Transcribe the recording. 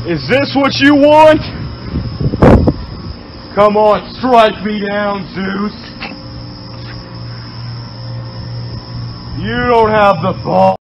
Is this what you want? Come on, strike me down, Zeus. You don't have the ball.